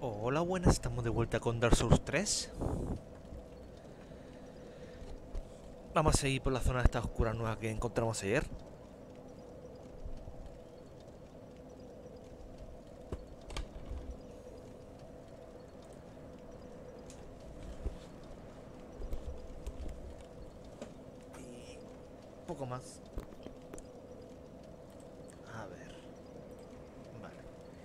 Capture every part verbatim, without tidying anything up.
Hola, buenas, estamos de vuelta con Dark Souls tres. Vamos a seguir por la zona de esta oscura nueva que encontramos ayer. Y poco más. A ver. Vale.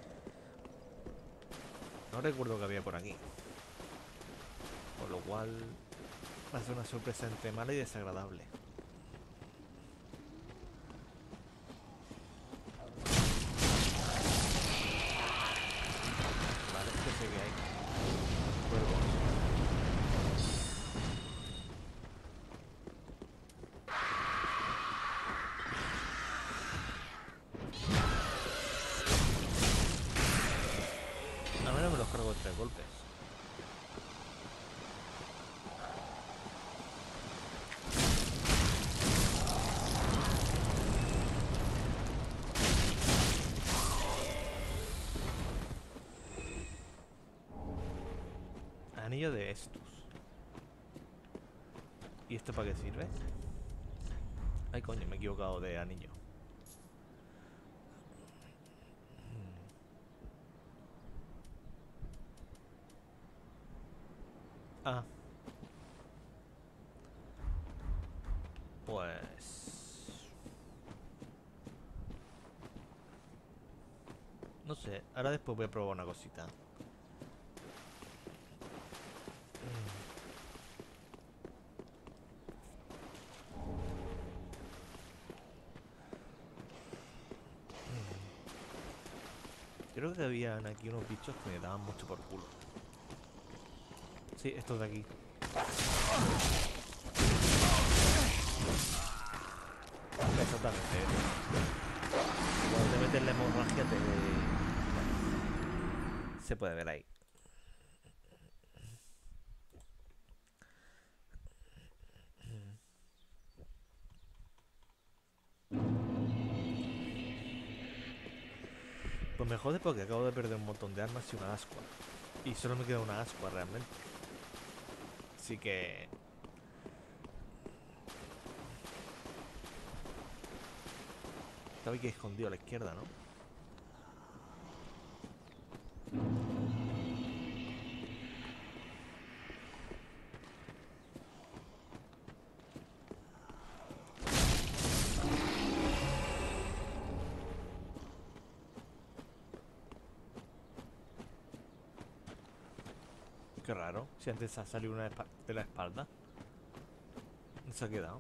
No recuerdo que había por aquí. Por lo cual va a ser una sorpresa entre mala y desagradable. Vale, que sé que hay. Cuervos. A menos me los cargo de tres golpes. Anillo de estos. ¿Y esto para qué sirve? Ay, coño, me he equivocado de anillo. Ah. Pues... no sé, ahora después voy a probar una cosita. Creo que habían aquí unos bichos que me daban mucho por culo. Sí, estos de aquí. Exactamente. Cuando te metes la hemorragia te... bueno, se puede ver ahí. Pues me jode porque acabo de perder un montón de armas y una ascua. Y solo me queda una ascua realmente. Así que... estaba aquí escondido a la izquierda, ¿no? Qué raro. Si antes ha salido una de la espalda. ¿Dónde se ha quedado?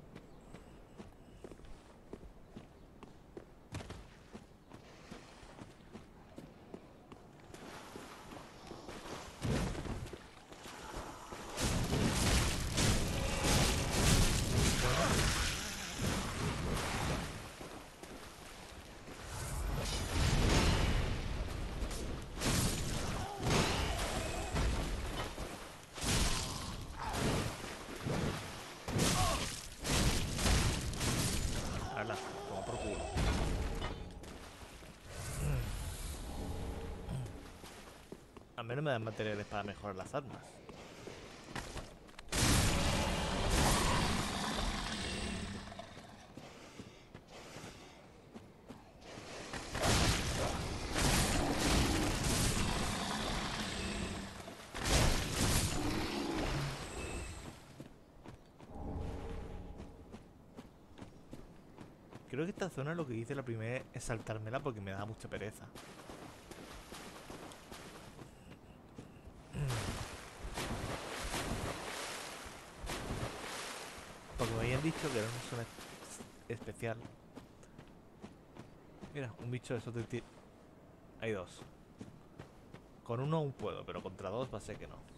Hala, toma por culo. Al menos me dan materiales para mejorar las armas. Creo que esta zona lo que hice la primera es saltármela porque me daba mucha pereza. Porque me habían dicho que era una zona especial. Mira, un bicho de esos de ti. Hay dos. Con uno aún puedo, pero contra dos va a ser que no.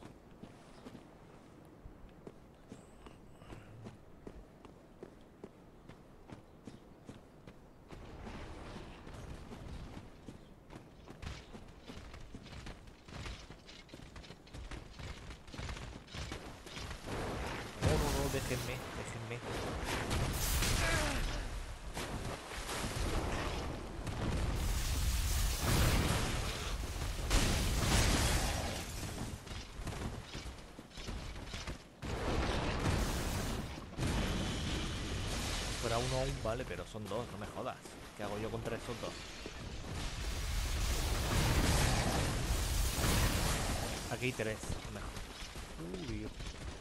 No, no, no, déjenme, déjenme. uno aún, vale, pero son dos, no me jodas. ¿Qué hago yo contra esos dos? Aquí hay tres, mejor. Uy.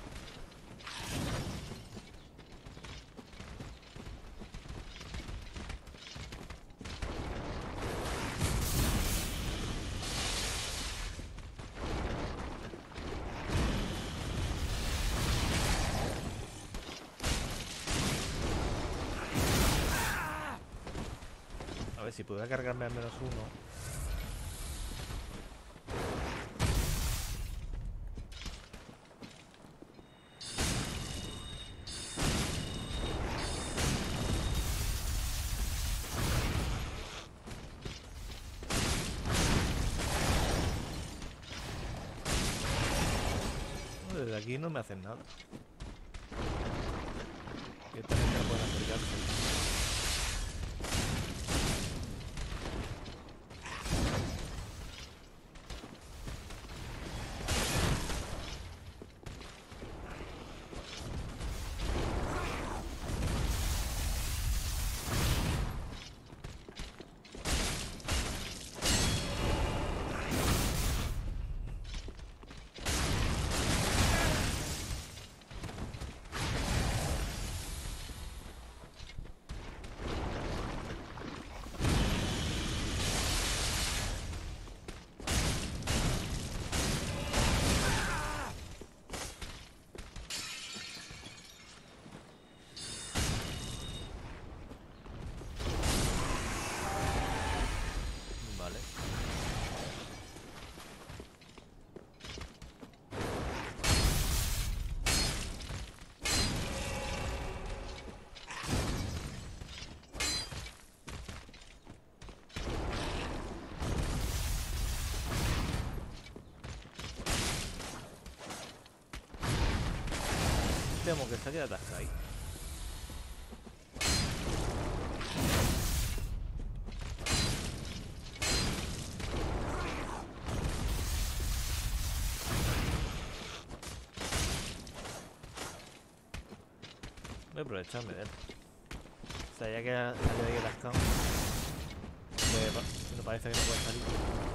A ver si pudiera cargarme al menos uno. Desde aquí no me hacen nada. Que también me pueden acercarse. Vale. Temo que se haya atascado ahí. Voy a aprovecharme de él. O sea, ya que ha salido ahí atascado, me, me parece que no puede salir.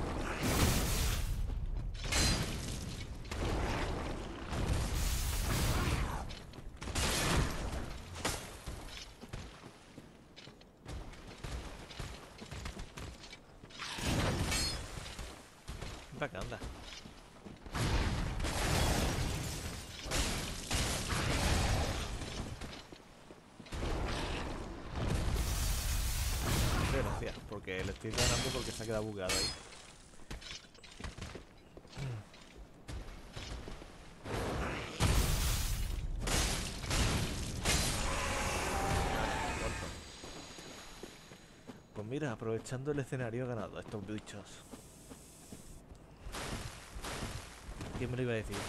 Ven para acá, anda. Gracias, porque le estoy ganando porque se ha quedado bugueado ahí. Pues mira, aprovechando el escenario he ganado a estos bichos. ¿Quién me lo iba a decir?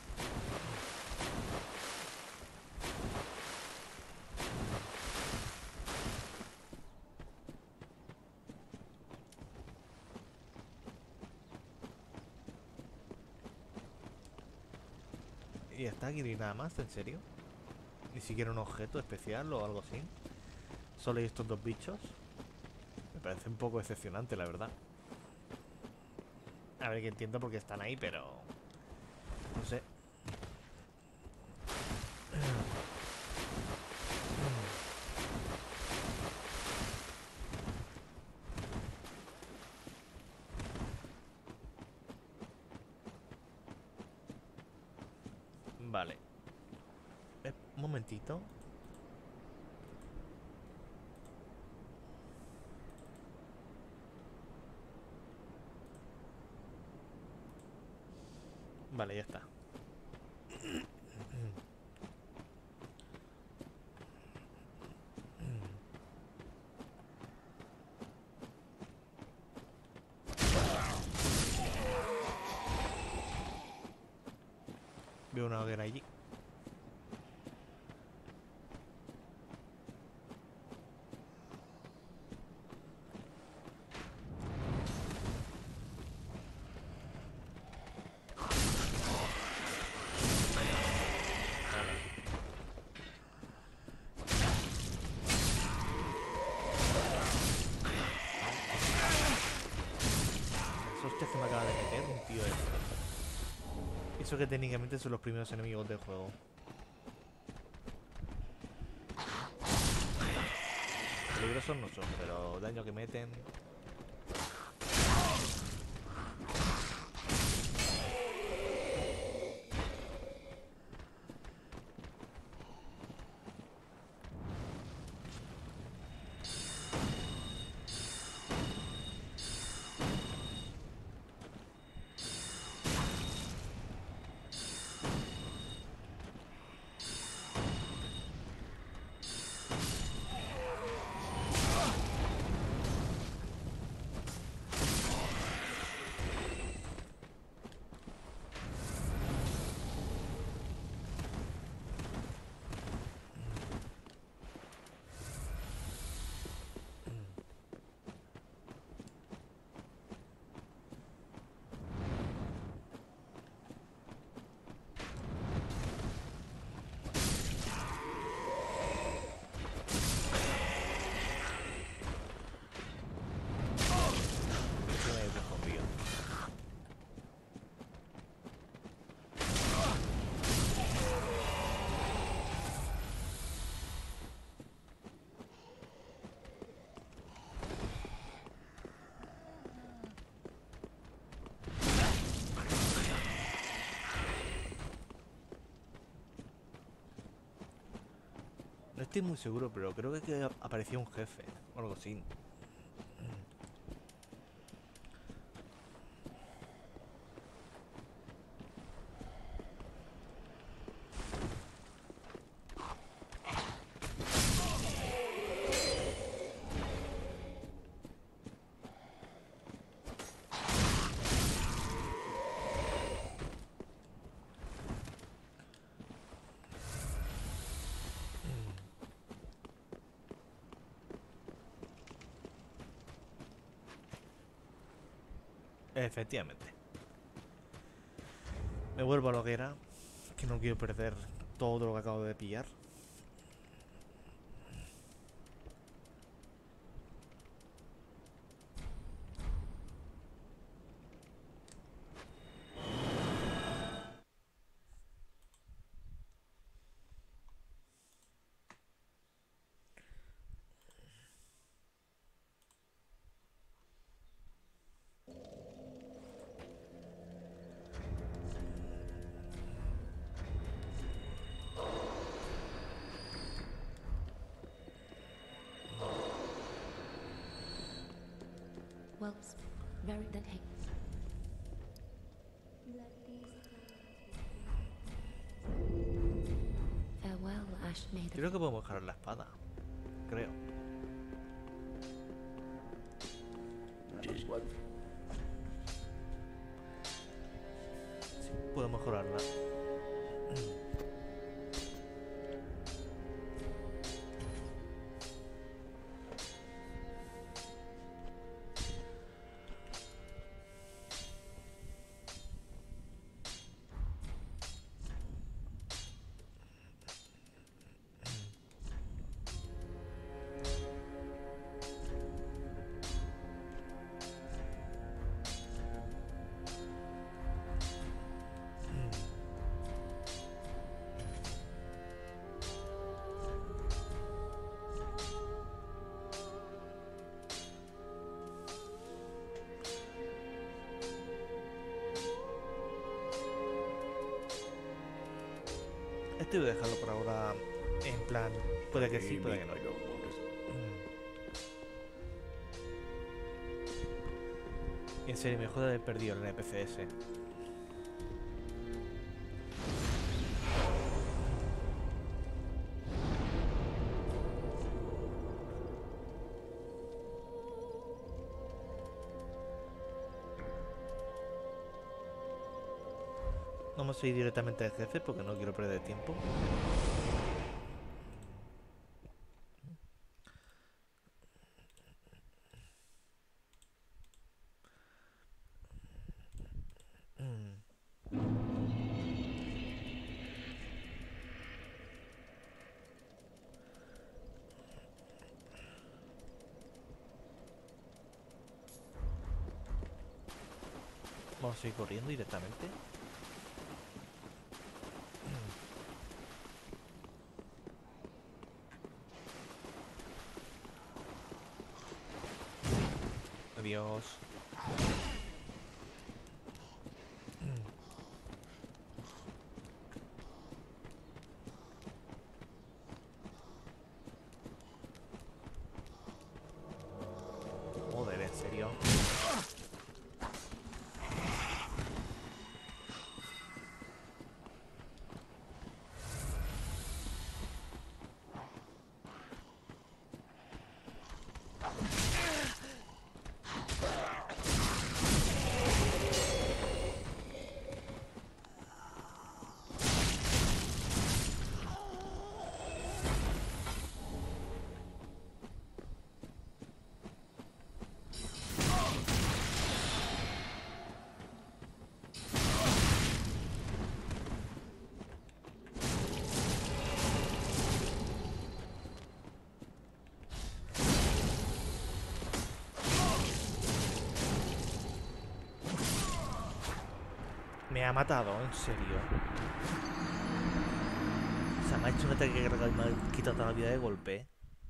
Y está aquí ni nada más, ¿en serio? Ni siquiera un objeto especial o algo así. Solo hay estos dos bichos. Me parece un poco decepcionante, la verdad. A ver, que entiendo por qué están ahí, pero... no sé. Vale. Eh, un momentito. Vale, ya está. Veo una hoguera allí. hostias que me acaba de meter un tío este. Eso que técnicamente son los primeros enemigos del juego. Peligrosos no son, pero daño que meten. No estoy muy seguro, pero creo que, que aparecía un jefe o algo así. Efectivamente. Me vuelvo a la hoguera, que no quiero perder todo lo que acabo de pillar. Well, very that hey. Farewell, Ash made Creo que podemos dejar la espada. Creo. Sí, puedo mejorarla. Este voy a dejarlo por ahora en plan, puede que sí, puede que no. En serio, me jode haber perdido el N P C ese. Vamos a ir directamente al jefe porque no quiero perder tiempo. Vamos a ir corriendo directamente. Adiós. Joder, ¿en serio? Me ha matado, en serio. O sea, me ha hecho un ataque cargado y me ha quitado toda la vida de golpe.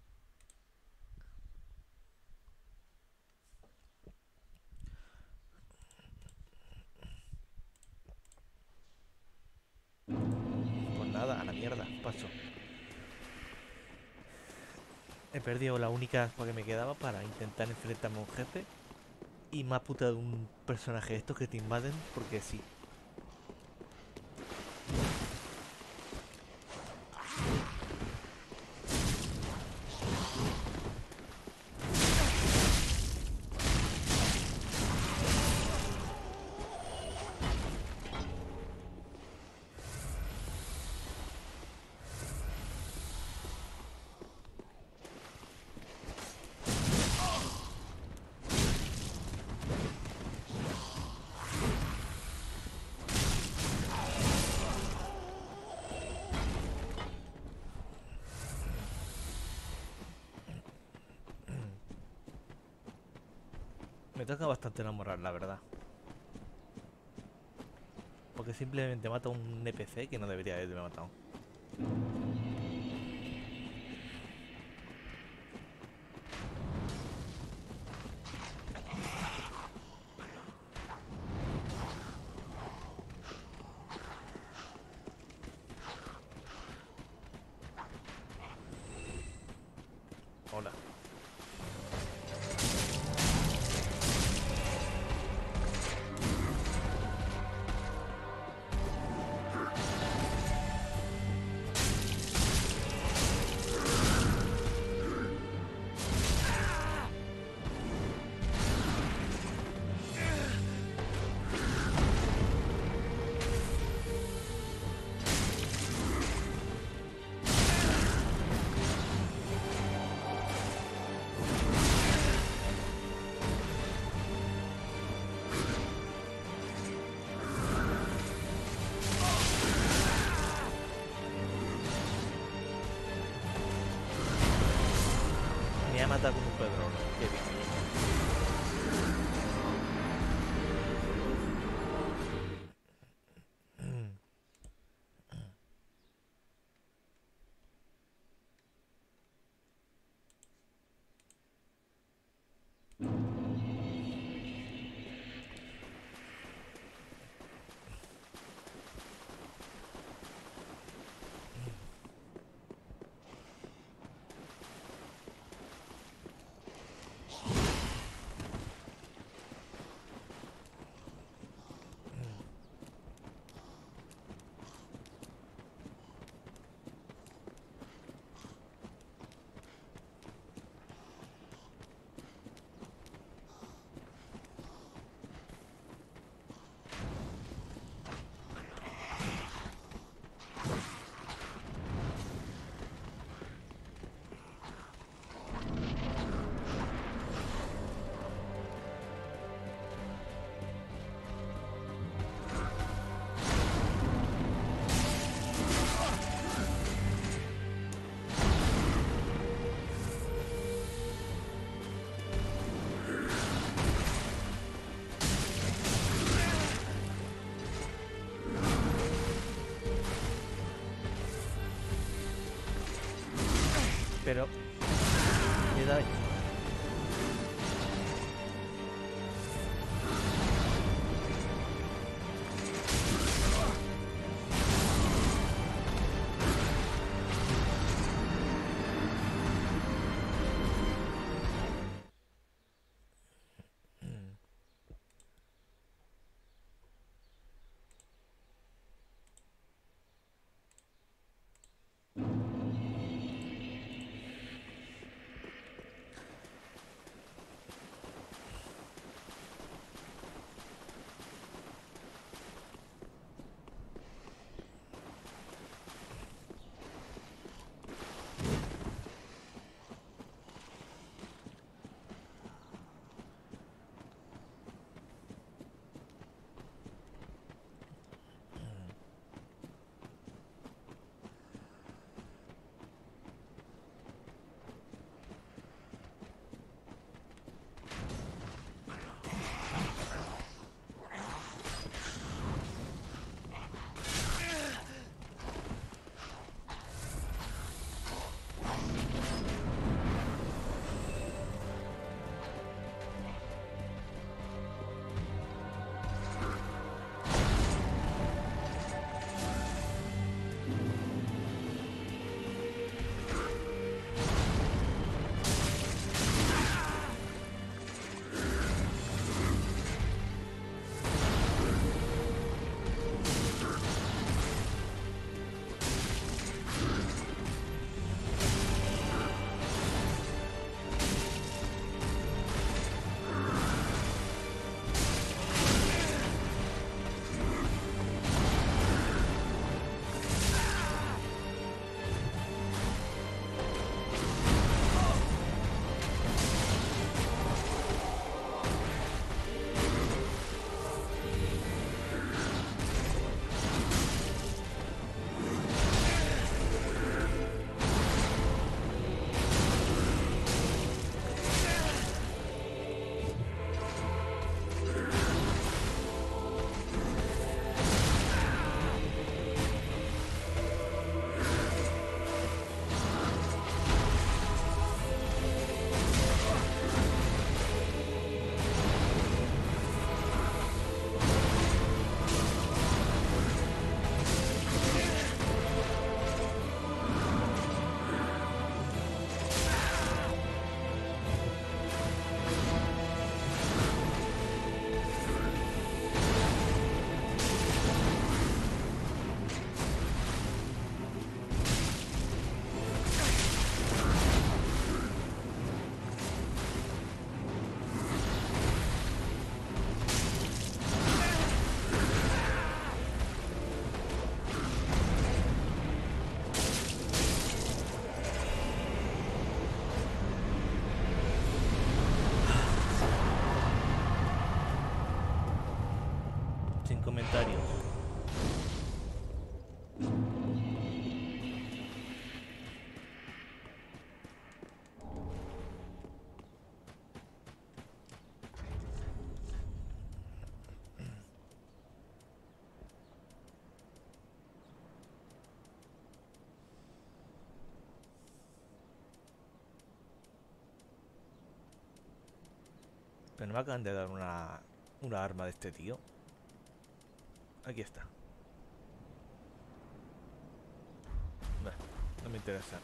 Pues nada, a la mierda, paso. He perdido la única aspa que me quedaba para intentar enfrentarme a un jefe. Y me ha putado un personaje de estos que te invaden porque sí. Me toca bastante enamorar, la verdad. Porque simplemente mata a un N P C que no debería haberme matado. Hola. Pero... ¿qué da? Sin comentarios. Pero no me acaban de dar una, una arma de este tío. Aquí está. No, no me interesa.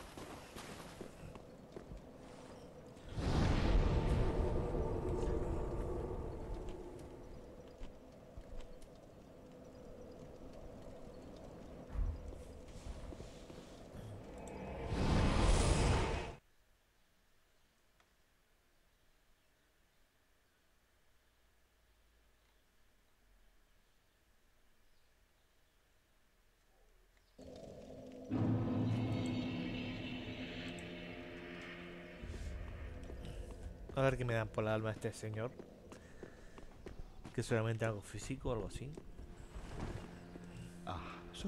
A ver qué me dan por la alma este señor. Que solamente algo físico o algo así. Ah, so.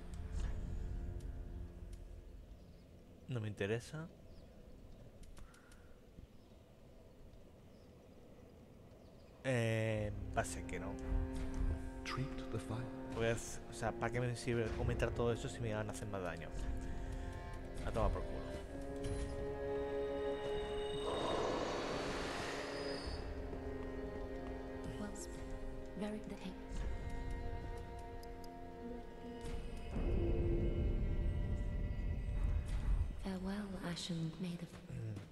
No me interesa. Eh, va a ser que no. Treat the fire. Pues, o sea, ¿para qué me sirve aumentar todo eso si me van a hacer más daño? A tomar por culo. very that hate. Farewell, ashen maid of.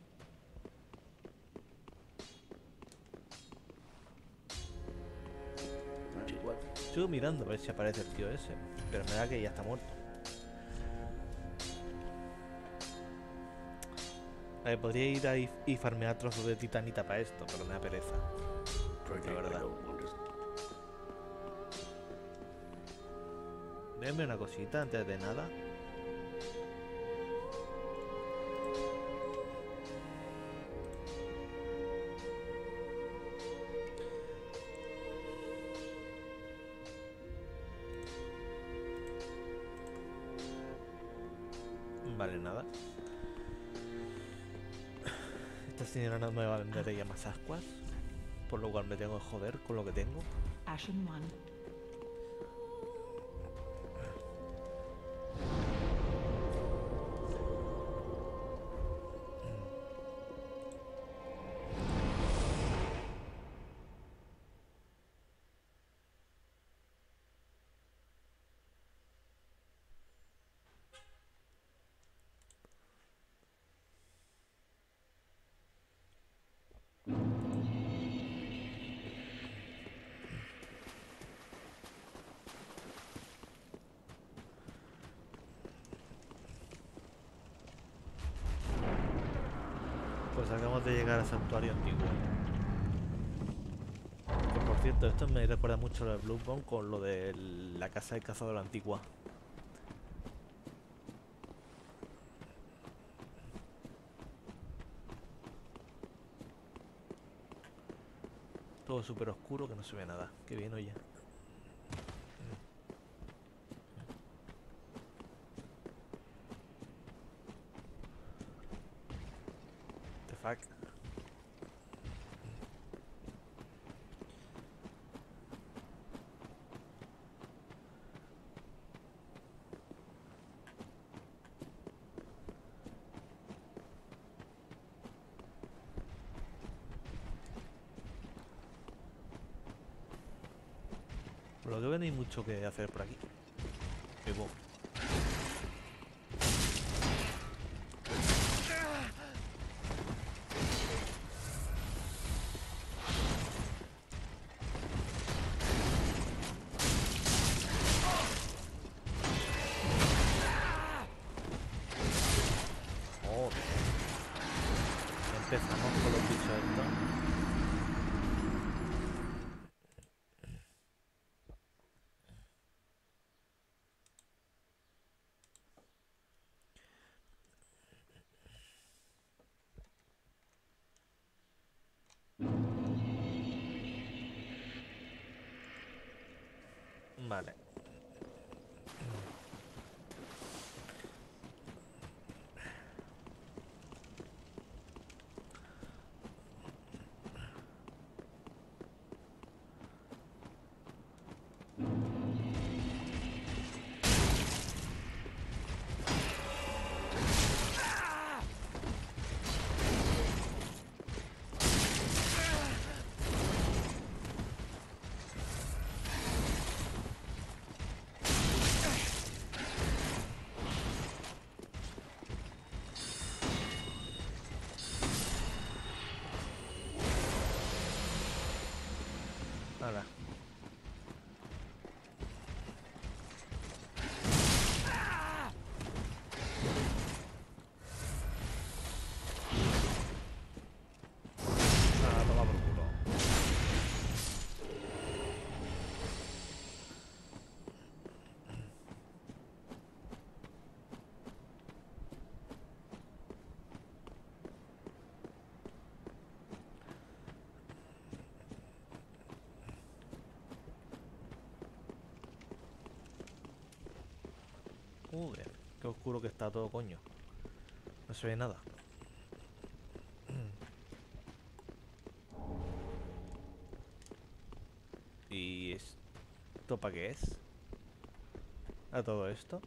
Sigo mirando a ver si aparece el tío ese, pero me da que ya está muerto. A ver, podría ir a y, y farmear trozos de titanita para esto, pero me da pereza. La verdad. Déjame una cosita antes de nada. Vale, nada. Esta señora no me va a vender ella más ascuas, por lo cual me tengo que joder con lo que tengo. Ashen One. Pues acabamos de llegar al santuario antiguo. Que por cierto, esto me recuerda mucho lo de Bloodborne con lo de la casa del cazador antigua. Todo súper oscuro que no se ve nada. Qué bien, oye. The fuck. Por lo que ven hay mucho que hacer por aquí. Y boom. Joder. Empezamos con los bichos estos. Vale. Nada. Nada, toma por culo. Joder, qué oscuro que está todo, coño. No se ve nada. ¿Y esto para qué es? ¿A todo esto?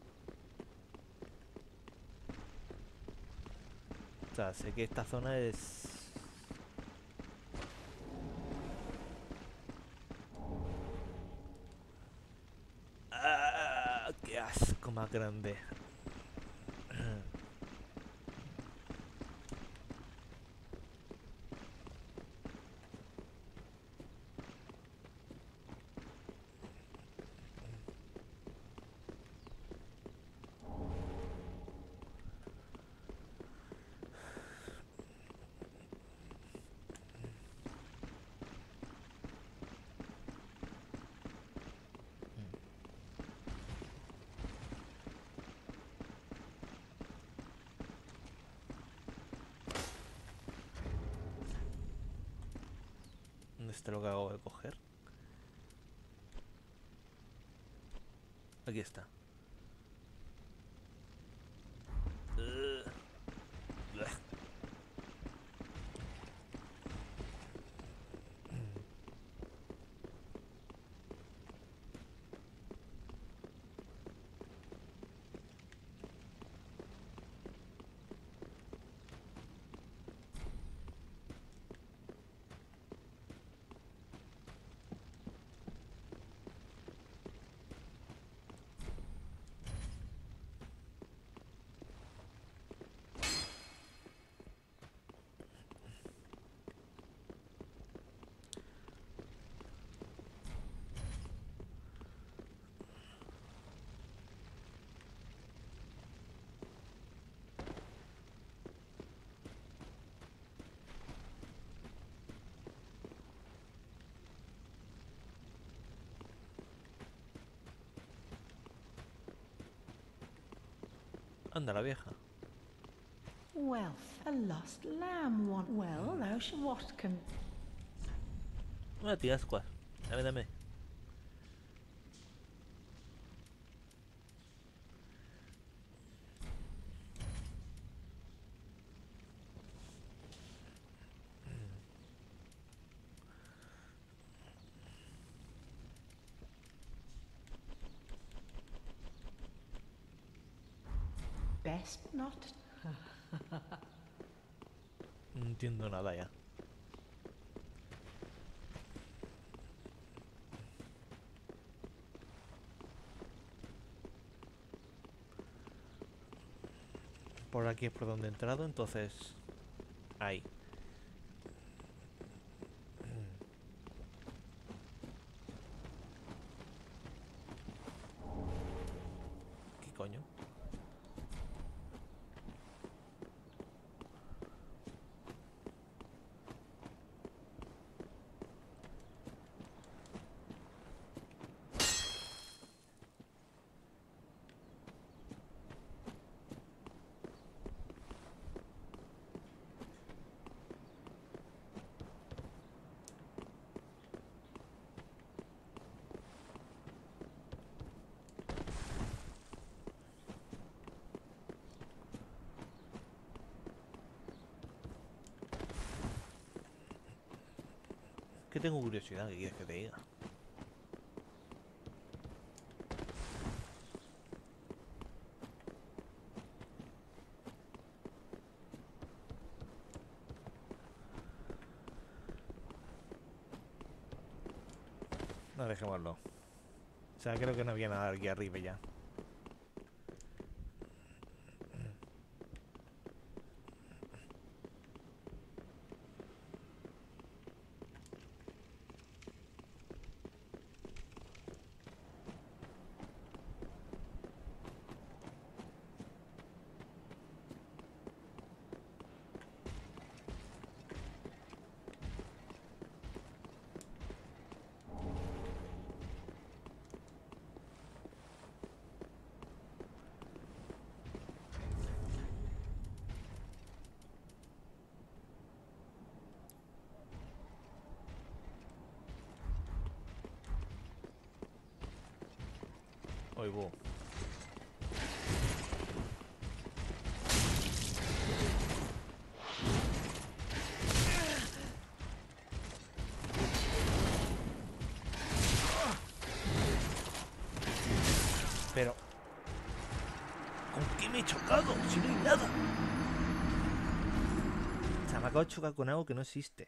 O sea, sé que esta zona es... más grande. ¿Dónde está lo que hago de coger? Aquí está. Uh, bleh. Anda la vieja. Well, a lost lamb one. Well, thou sh what can... Una tía ascuas. Dame, dame. Best not. No entiendo nada ya. Por aquí es por donde he entrado, entonces... Ahí. ¿Qué coño? Que tengo curiosidad, ¿qué quieres que te diga? No, dejémoslo. O sea, creo que no había nada aquí arriba ya. Oigo. Pero... ¿Con qué me he chocado? Si no hay nada. O sea, me acabo de chocar con algo que no existe.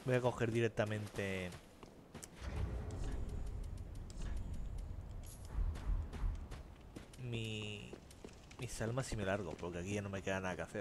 Voy a coger directamente mi, mis almas y me largo, porque aquí ya no me queda nada que hacer.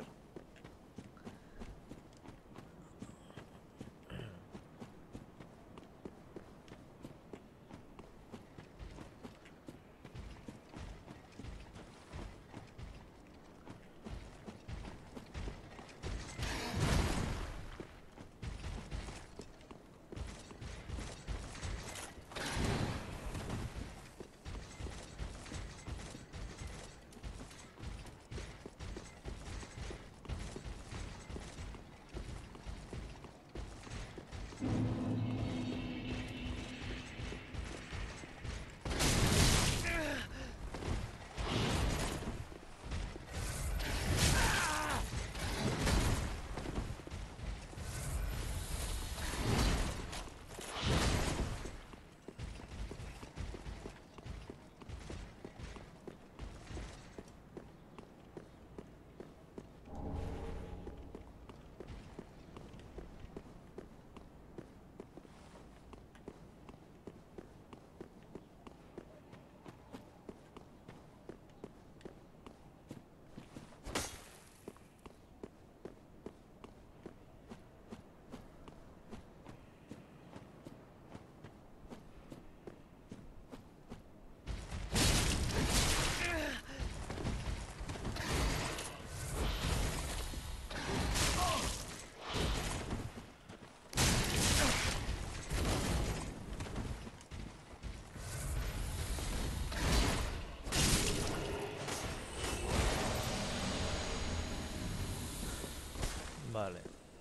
Vale.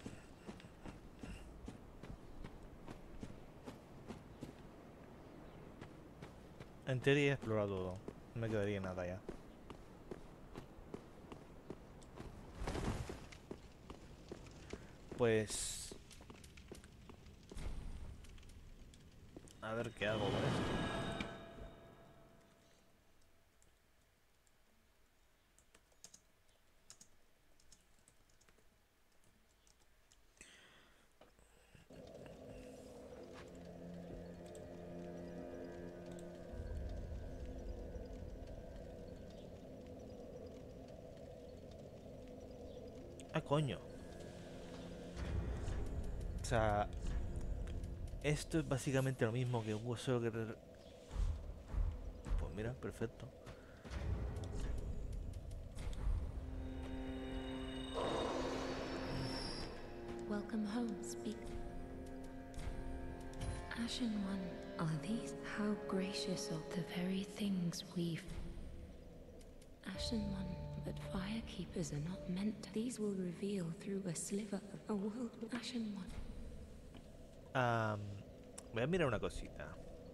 En teoría he explorado todo. No me quedaría nada ya. Pues... a ver qué hago con esto. Ah, coño. O sea... esto es básicamente lo mismo que un solo que... re- Pues mira, perfecto. Welcome home, speak. Ashen One, are these how gracious of the very things we've... Ashen One, but firekeepers are not meant. These will reveal through a sliver of a world. Ashen One. Am, voy a mirar una cosita.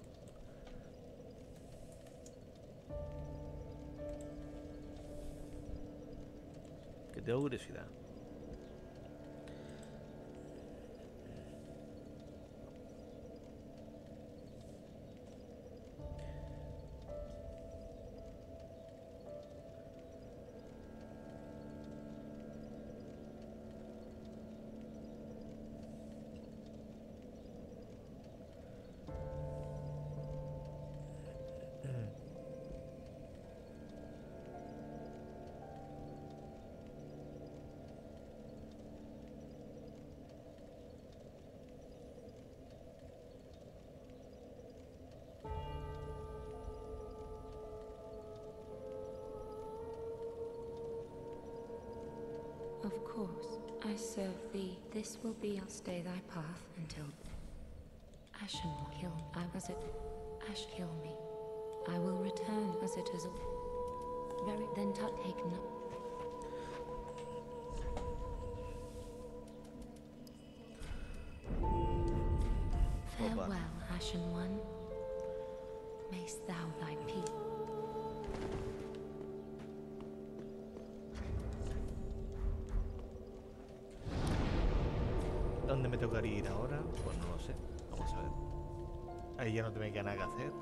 Que tengo curiosidad. Of course, I serve thee. This will be, I'll stay thy path until Ashen will heal. I was it. Ash heal me. I will return as it is. Very then tut take no. Farewell, Ashen One. Mayst thou thy peace. ¿Dónde me tocaría ir ahora? Pues no lo sé. Vamos a ver. Ahí ya no te me queda nada que hacer.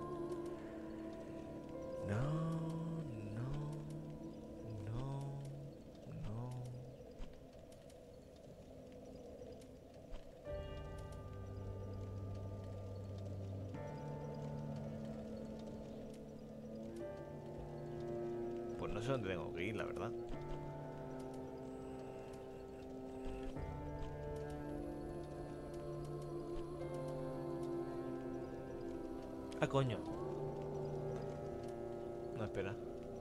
No, no, no, no. No sé dónde tengo que ir, la verdad. Ah, coño. No, espera.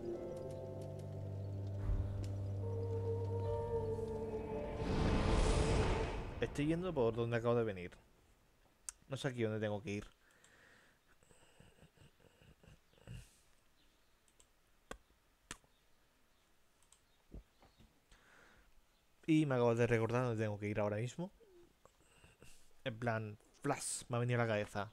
Estoy yendo por donde acabo de venir. No sé aquí dónde tengo que ir. Y me acabo de recordar dónde tengo que ir ahora mismo. En plan, flash, me ha venido a la cabeza.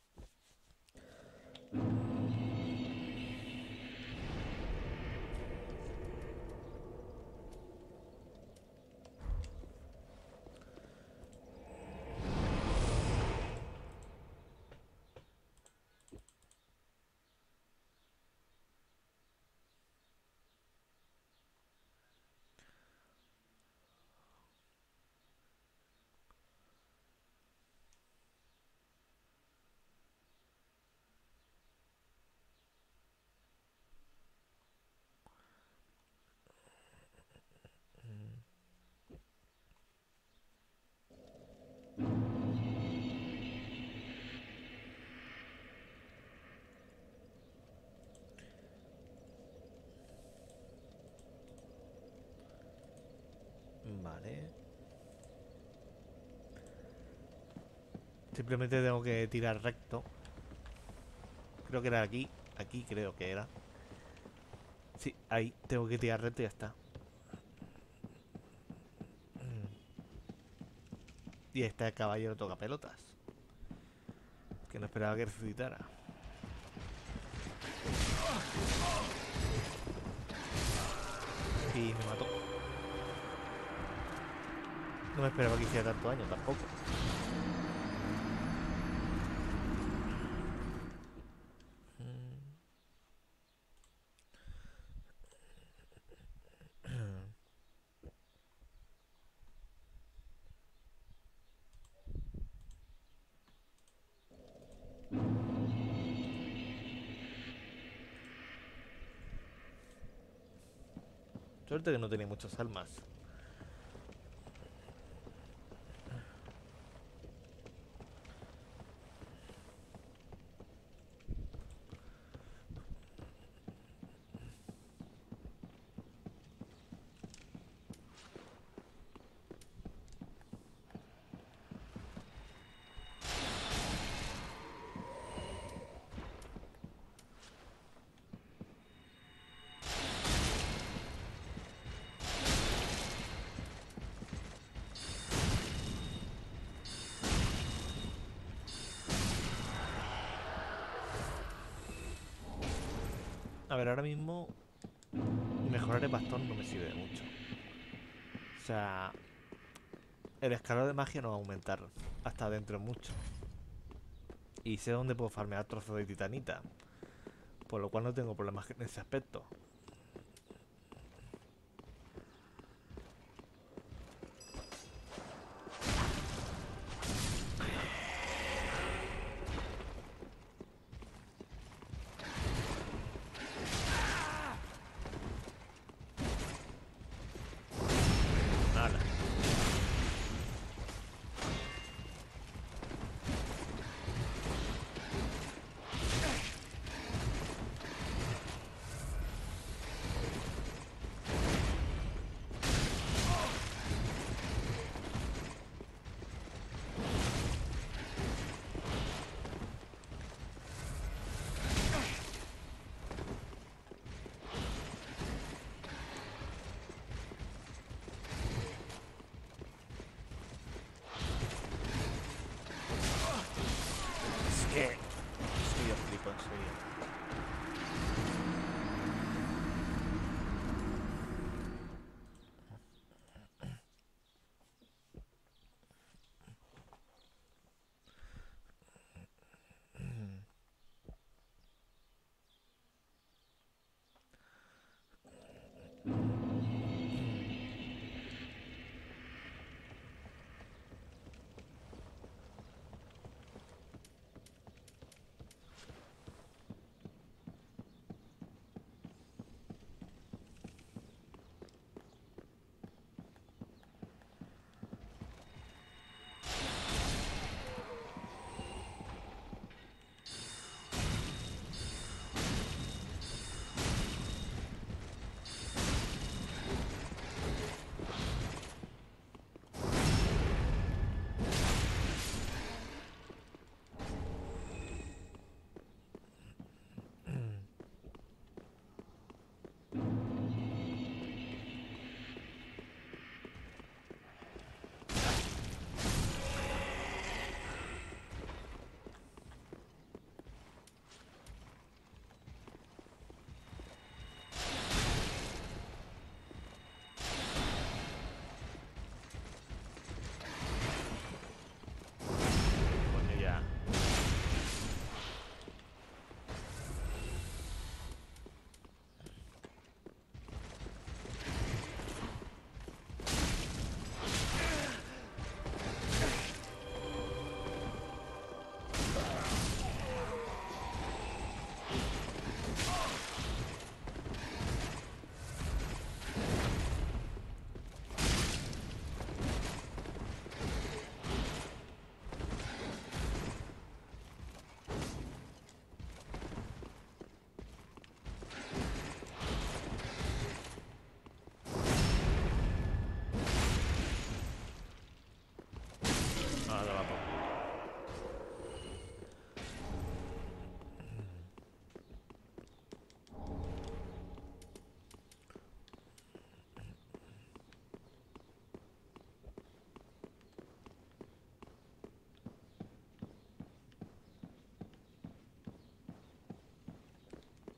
Vale. Simplemente tengo que tirar recto. Creo que era aquí. Aquí creo que era. Sí, ahí. Tengo que tirar recto y ya está. Y este caballero toca pelotas. Que no esperaba que resucitara. Y me mató. No me esperaba que hiciera tanto daño tampoco. Suerte que no tenía muchas almas. A ver, ahora mismo mejorar el bastón no me sirve de mucho. O sea, el escalado de magia no va a aumentar hasta dentro mucho. Y sé dónde puedo farmear trozos de titanita. Por lo cual no tengo problemas en ese aspecto. Nada. Es que... Es que yo flipo, en serio.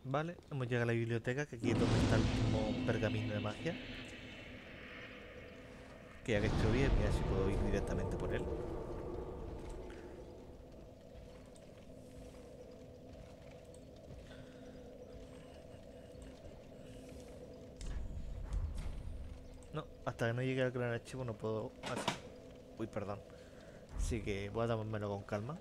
Vale, hemos llegado a la biblioteca, que aquí es donde está el último pergamino de magia. Que ya que estoy bien, mira si puedo ir directamente por él. No, hasta que no llegue al gran archivo no puedo... Así. Uy, perdón. Así que voy a tomármelo con calma.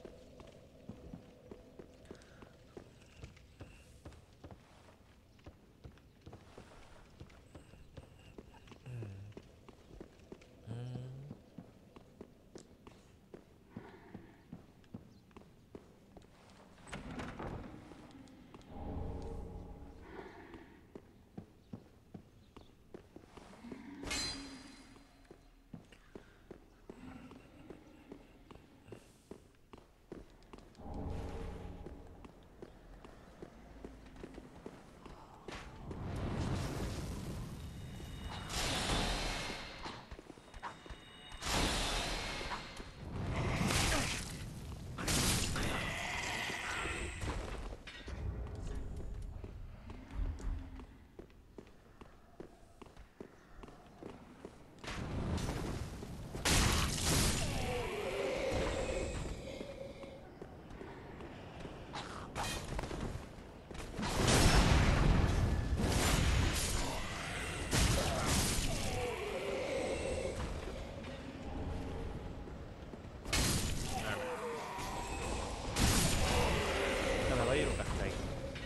Nada, vaya un hasta ahí.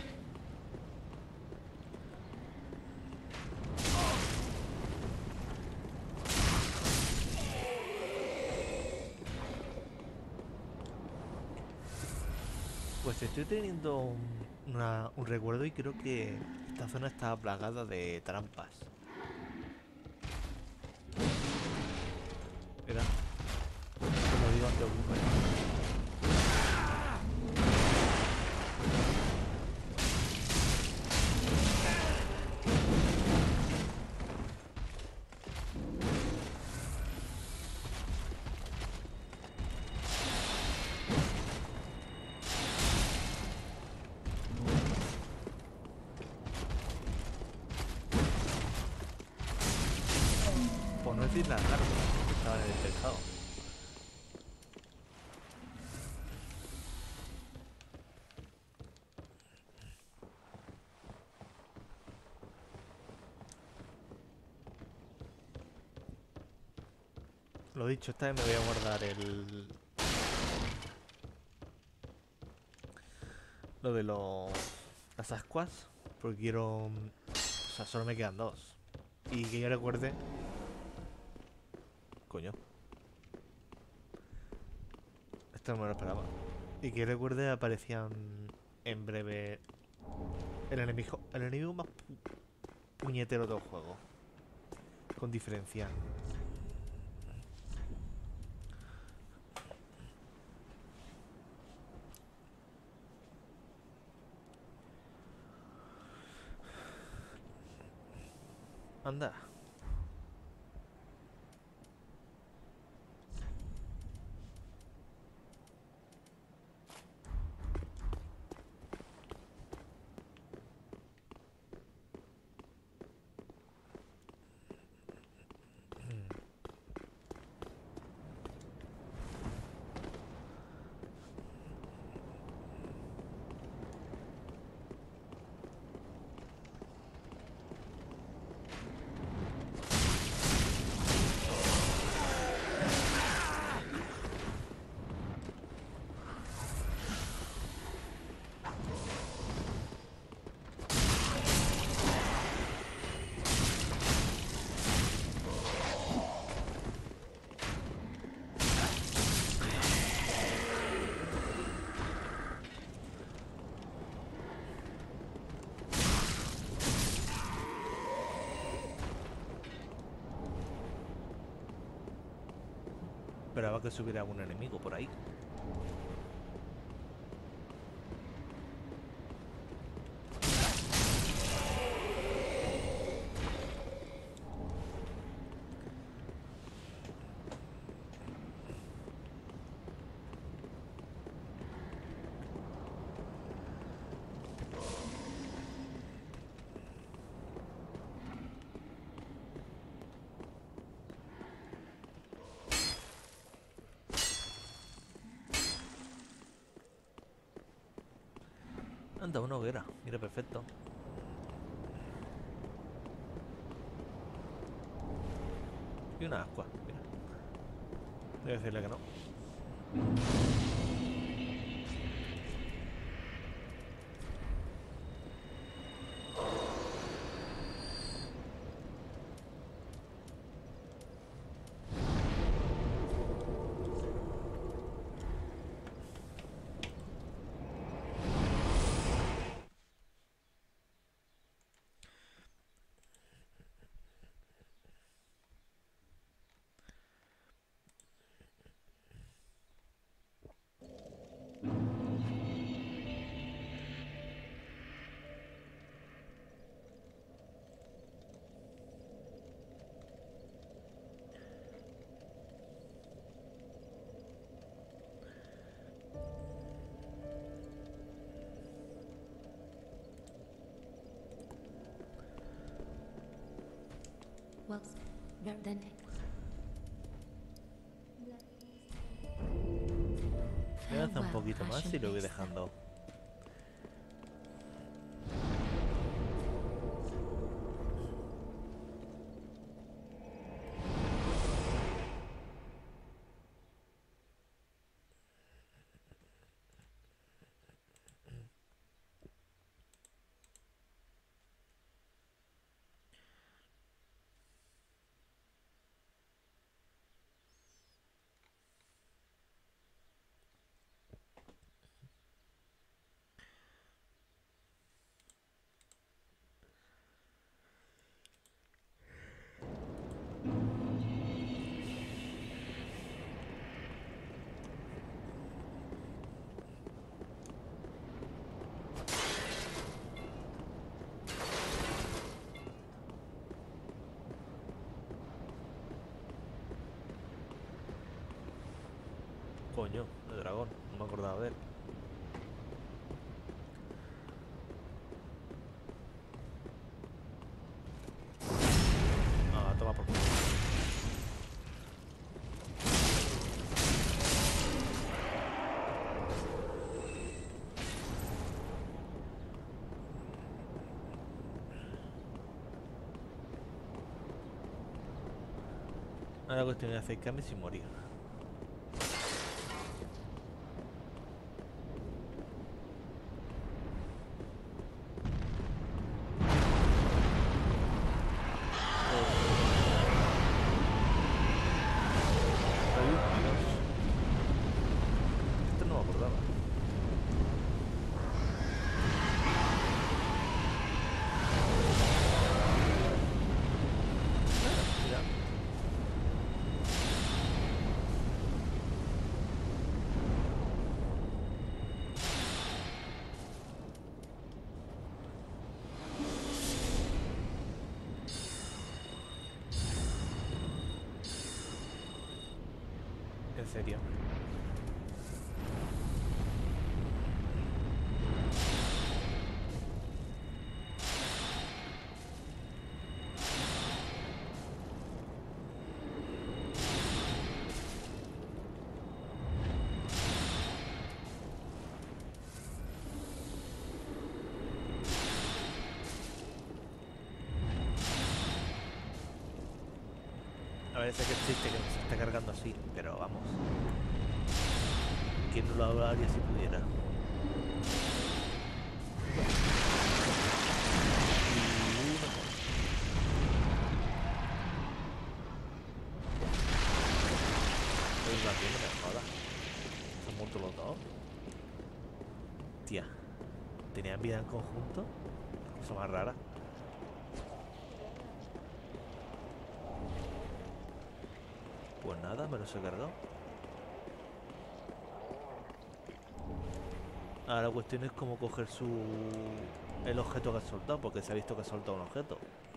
Pues estoy teniendo un, una- un recuerdo y creo que esta zona está plagada de trampas. Mira, te lo digo antes ocurre. Por no decir las largas que estaban en el tejado. Lo dicho, esta vez me voy a guardar el... Lo de los... Las ascuas. Porque quiero... O sea, solo me quedan dos. Y que yo recuerde... Coño. Esto no me lo esperaba. Y que recuerde aparecían en breve... El enemigo... El enemigo más pu puñetero del juego. Con diferencia. Anda. Esperaba que subiera algún enemigo por ahí. Anda, una hoguera. Mira, perfecto. Y una ascua, mira. Voy a decirle que no. Well, then. Voy a avanzar un poquito más y lo voy Ashen dejando. Coño, el dragón, no me acordaba de él. Ah, toma por culo. Ahora la cuestión es acercarme sin morir. Esto no me acordaba. Mira. En serio. A ver, sé que es triste que se esté cargando así, pero vamos. ¿Quién no lo hablaría si pudiera? Oiga, tío, no me jodas. ¿Se han muerto los dos? Tía, ¿tenían vida en conjunto? Cosa más rara. Pues nada, me los he cargado. Ahora la cuestión es cómo coger su... el objeto que ha soltado, porque se ha visto que ha soltado un objeto.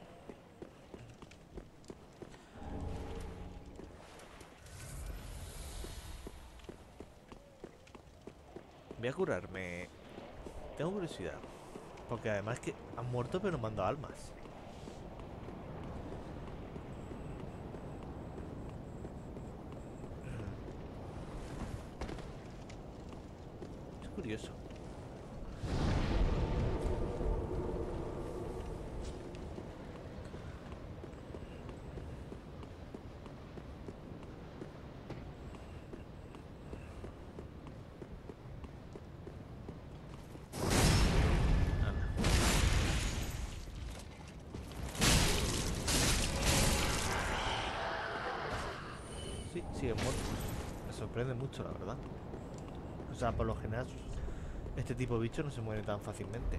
Voy a curarme. Tengo curiosidad. Porque además que han muerto pero me han dado almas. Es curioso. siguen muertos. Me sorprende mucho, la verdad. O sea, por lo general, este tipo de bichos no se muere tan fácilmente.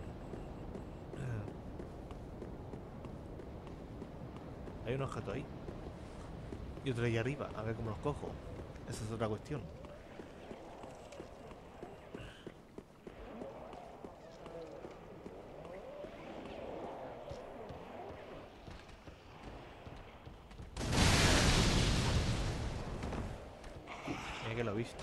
Hay un objeto ahí. Y otro ahí arriba. A ver cómo los cojo. Esa es otra cuestión. Mira que lo he visto.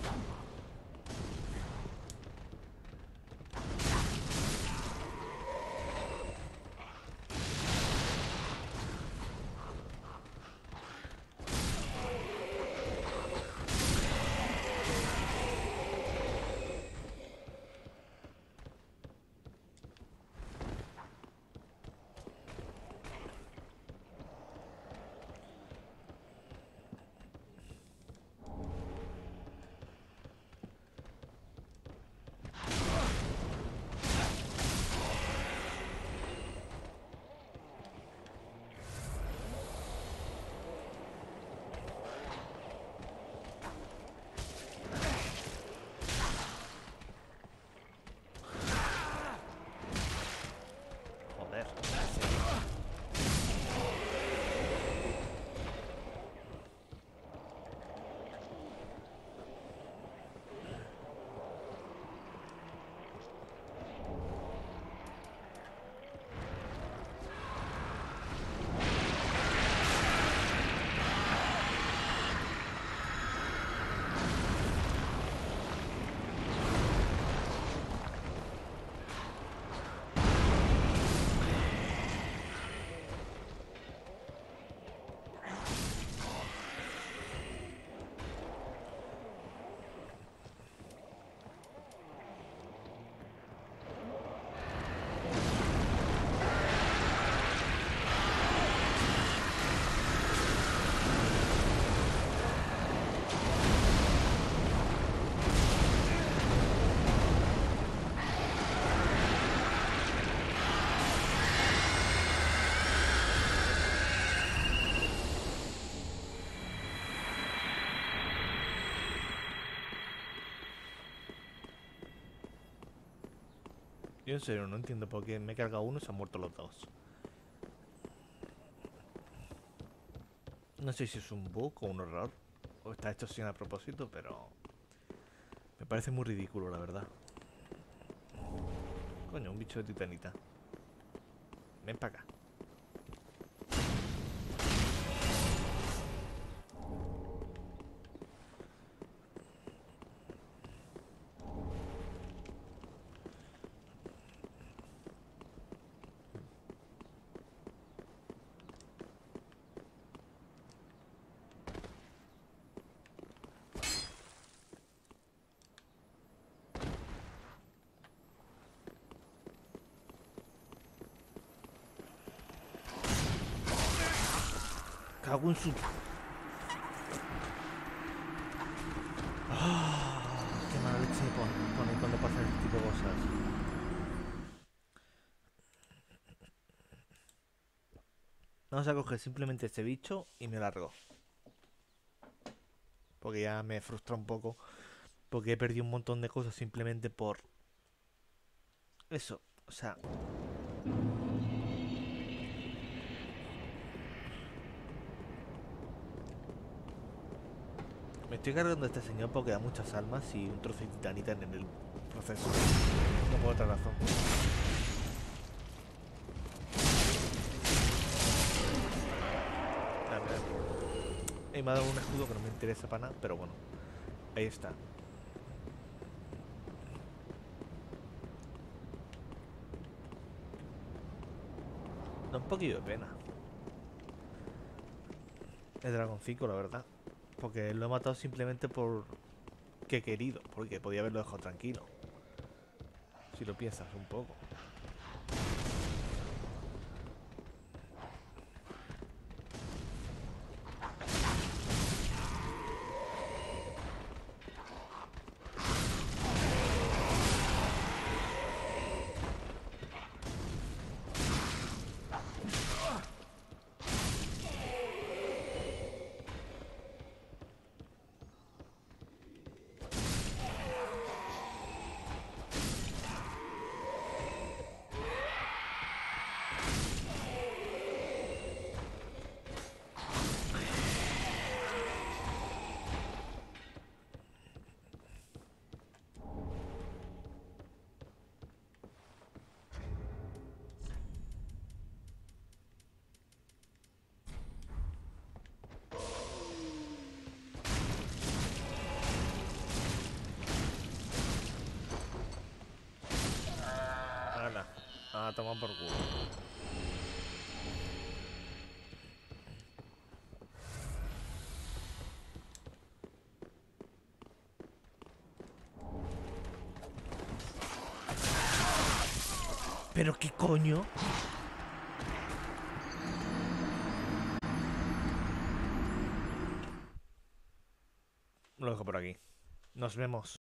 Joder. Yo en serio no entiendo por qué me he cargado uno y se han muerto los dos. No sé si es un bug o un error, o está hecho sin a propósito, pero me parece muy ridículo, la verdad. Coño, un bicho de titanita. Ven para acá. Cago en su... Ah, qué mala leche me pone pone cuando pasan este tipo de cosas. Vamos a coger simplemente este bicho y me largo. Porque ya me frustra un poco. Porque he perdido un montón de cosas simplemente por... Eso, o sea... Me estoy cargando a este señor porque da muchas almas y un trozo de titanita en el proceso. No por otra razón. Ah, mira. Eh, me ha dado un escudo que no me interesa para nada, pero bueno. Ahí está. Da un poquillo de pena el dragoncito, la verdad. Porque lo he matado simplemente por... que he querido. Porque podía haberlo dejado tranquilo. Si lo piensas un poco. Anda, a tomar por culo. ¿Pero qué coño? Lo dejo por aquí. Nos vemos.